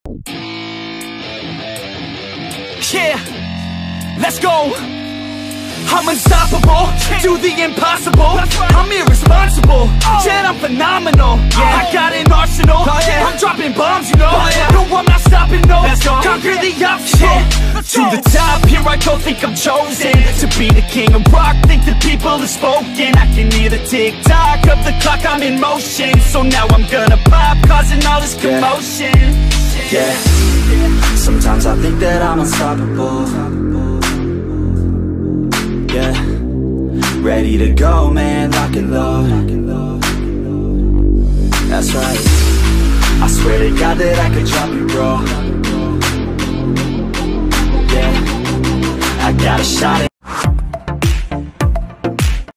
Yeah, let's go. I'm unstoppable, do the impossible. I'm irresponsible, yet I'm phenomenal. I got an arsenal, I'm dropping bombs, you know. No, I'm not stopping, no. Conquer the obstacle. To the top, here I go, think I'm chosen to be the king of rock, think the people have spoken. I can hear the tick-tock of the clock, I'm in motion. So now I'm gonna pop, causing all this commotion. Yeah, sometimes I think that I'm unstoppable. Yeah, ready to go, man, lock and load. That's right, I swear to God that I could drop you, bro. Yeah, I got a shot